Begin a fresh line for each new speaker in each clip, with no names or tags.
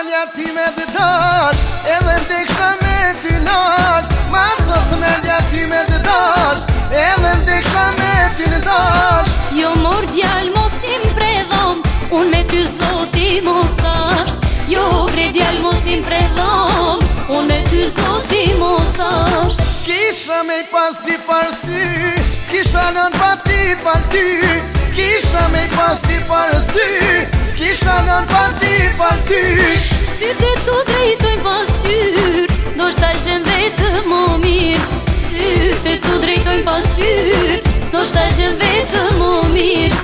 Fjallja ti me dëdash, edhe ndeksha me ty nash. Ma thot mendja ti me dëdash, edhe ndeksha me ty në dash.
Jo mor djall mos im predhom, unë me ty zoti mos dasht. Jo bre djall mos im predhom, unë me ty zoti mos dasht.
Kisha me I pas ti parsy, s'kisha nën pa ti pa ty. Kisha me I pas ti parsy, s'kisha nën pa ti pa ty.
Sytë tu drejtojnë pasyr, do shta qen vetë më mirë. Sytë tu drejtojnë pasyr, do shta qen vetë më mirë.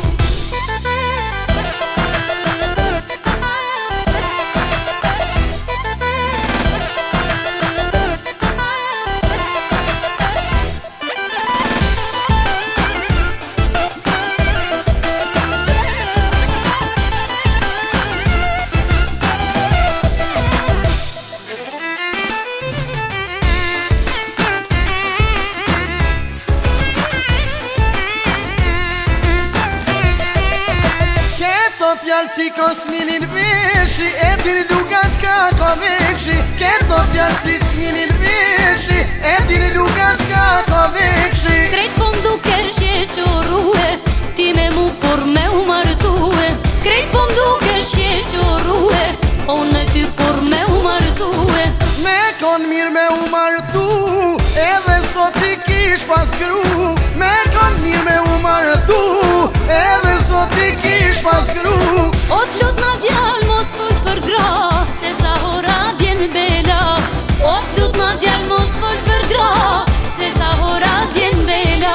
Fjallë qiko s'minin veshi, e diri luka qka ka vekshi. Keto fjallë qik s'minin veshi, e diri luka qka ka vekshi.
Krejt po m'duker shqeqorue, ti me mu por me u martue. Krejt po m'duker shqeqorue, unë me ty por me u martue.
Me kon mirë me u martu, edhe sot I kish pas gru. Me kon mirë me u martu, edhe sot I kish pas gru.
O t'lut na djall mos fol për gra, se sa hora vjen bela. O t'lut na djall mos fol për gra, se sa hora vjen bela.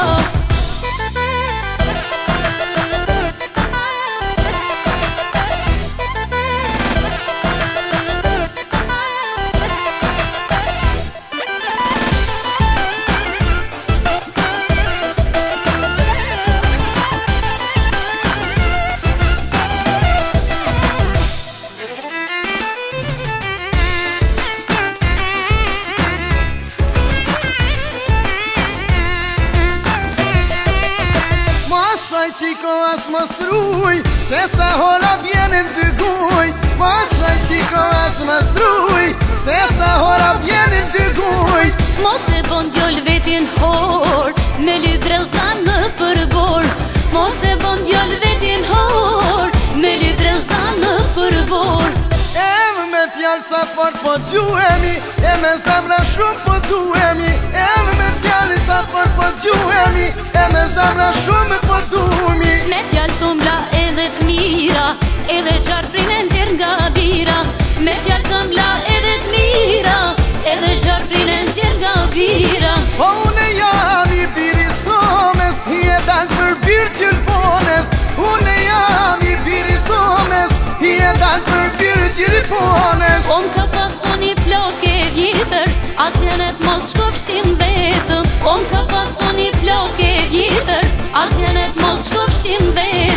Qiko as më struj, se sa hora vjenin të guj. Mos shaj qiko as më struj, se sa hora vjenin të guj.
Mos e bon djoll vetin hor, me lybreza në përbor. Mos e bon djoll vetin hor, me lybreza në përbor.
Em me fjallë sa fort po gjuhemi, e me zemra shumë po duhemi. Em me fjallë sa fort po gjuhemi, e me zemra shumë po duhemi.
Me fjallë tëmbla edhe t'mira, edhe qarë frine nxjerr nga bira. Me fjallë tëmbla edhe t'mira, edhe qarë frine nxjerr nga bira.
Po une jam I biri somes, hi e dal për birë gjirpones. Une jam I biri somes, hi e dal për birë gjirpones.
O m'ka pason I plake vjetër, asjenet mos shkopshin vetëm. O m'ka pason I plake vjetër, asjenet mos shkopshin vetëm.